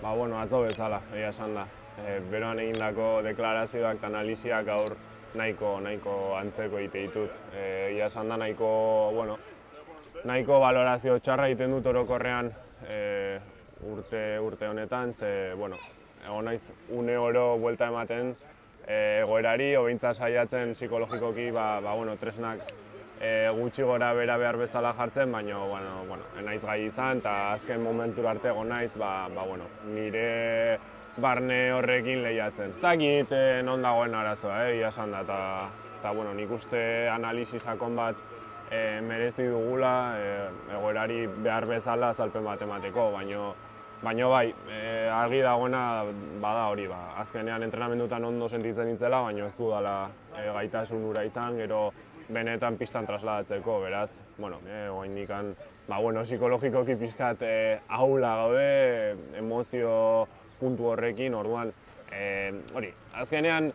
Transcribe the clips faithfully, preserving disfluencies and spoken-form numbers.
Ba, bueno, atzo bezala, egia esan da. E, beroan egindako deklarazioak eta analiziak gaur nahiko, nahiko antzeko egite ditut. E, egia esan da nahiko, bueno, nahiko balorazio txarra egiten dut orokorrean e, urte, urte honetan, ze, bueno, egon naiz une oro buelta ematen e, egoerari, hobintza saiatzen psikologikoki, ba, ba, bueno, tresnak e, gutxi gora bera behar bezala jartzen, baina, bueno, bueno, naiz gai izan, eta azken momentura arte egon naiz, ba, ba, bueno, nire barne horrekin lehiatzen. Ez dakit e, non dagoen arazoa, eh, ia esan da, eta, eta, bueno, nik uste analisi sakon bat e, merezi dugula, e, egoerari behar bezala azalpen bat emateko, baina Baina bai, e, argi dagoena bada hori, ba. Azkenean entrenamendutan ondo sentitzen nintzela, baina ez dudala e, gaitasun hura izan, gero benetan pistan trasladatzeko, beraz, bueno, e, oraindikan, ba, bueno, psikologikoki pixkat e, ahula gaude, emozio puntu horrekin, orduan, e, hori, azkenean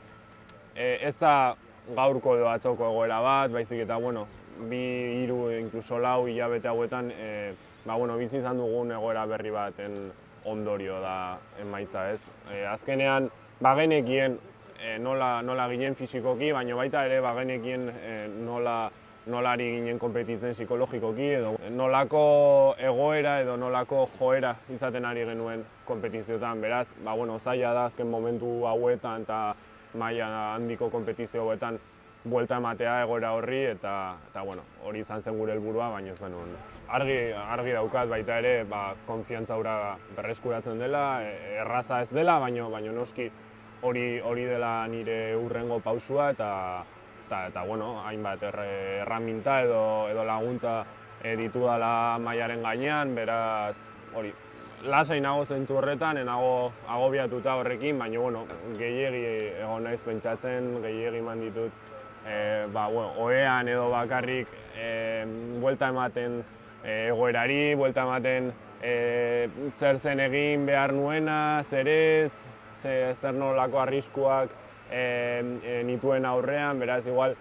e, ez da gaurko edo atzoko egoera bat, baizik eta, bueno, bi, hiru, inkluso lau hilabete hauetan, e, ba, bueno, bizi izan dugun egoera berri baten ondorio da emaitza, ez. E, azkenean, bagenekien e, nola, nola ginen fisikoki, baina baita ere bagenekien e, nola, nolari ginen konpetitzen psikologikoki, edo nolako egoera edo nolako joera izaten ari genuen konpetizioetan. Beraz, ba, bueno, zaila da azken momentu hauetan eta maila handiko konpetizio hauetan buelta ematea egoera horri, eta, eta bueno, hori izan zen gure helburua, baina ez genuen. Argi, argi daukat baita ere, ba, konfiantza hura berreskuratzen dela, erraza ez dela, baina, baina noski hori, hori dela nire hurrengo pausua, eta, eta, eta bueno, hainbat erraminta edo, edo laguntza e, ditudala mailaren gainean, beraz, hori, lasai nago zentzu horretan, enago agobiatuta horrekin, baina, bueno, gehiegi egon naiz pentsatzen, gehiegi eman ditut, E, ba, bueno, ohean edo bakarrik e, buelta ematen e, egoerari, buelta ematen e, zer zen egin behar nuena, zer ez, zer, zer nolako arriskuak e, e, nituen aurrean, beraz, igual,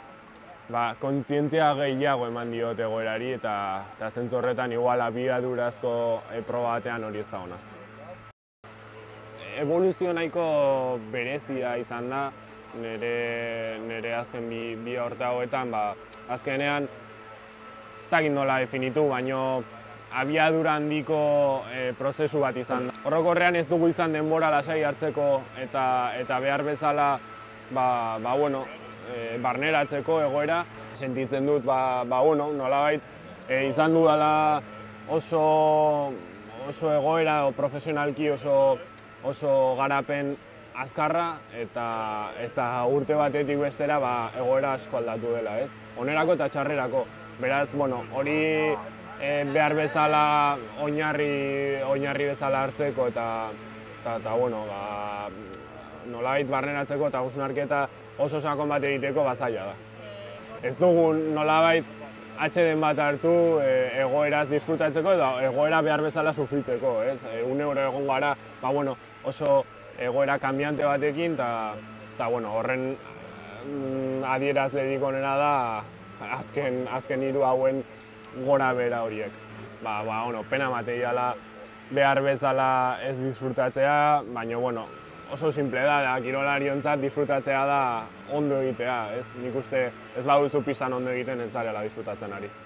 ba, kontzientzia gehiago eman diot egoerari, eta, eta zentzu horretan igual abiadurazko e, proba batean hori ez da ona. Evoluzio nahiko berezia izan da, Nere, nere azken bi, bi urte hauetan, ba, azkenean ez dakit nola definitu, baino abiadura handiko e, prozesu bat izan da. Orokorrean ez dugu izan denbora lasai hartzeko eta, eta behar bezala ba, ba, bueno, e, barneratzeko egoera. Sentitzen dut, ba, ba, bueno, nolabait e, izan dudala oso, oso egoera o profesionalki oso, oso garapen azkarra, eta, eta urte batetik bestera ba, egoera asko aldatu dela, ez? Onerako eta txarrerako. Beraz, bueno, hori e, behar bezala oinarri, oinarri bezala hartzeko eta, eta, eta bueno, ba, nolabait barneratzeko eta hausnarketa oso sakon bat egiteko bazaila da. Ez dugu nolabait atsedena bat hartu e, egoeraz disfrutatzeko eta egoera behar bezala sufritzeko, ez? E, une oro egon gara, ba, bueno, oso egoera kanbiante batekin, eta bueno, horren mm, adierazlerik onena da azken, azken hiru hauen gora bera horiek. Ba, ba, bueno, pena materiala behar bezala ez disfrutatzea, baina bueno, oso simple da, da kirolariontzat disfrutatzea da ondo egitea, ez? Nik uste ez baduzu pistan ondo egiten ez zarela disfrutatzen ari.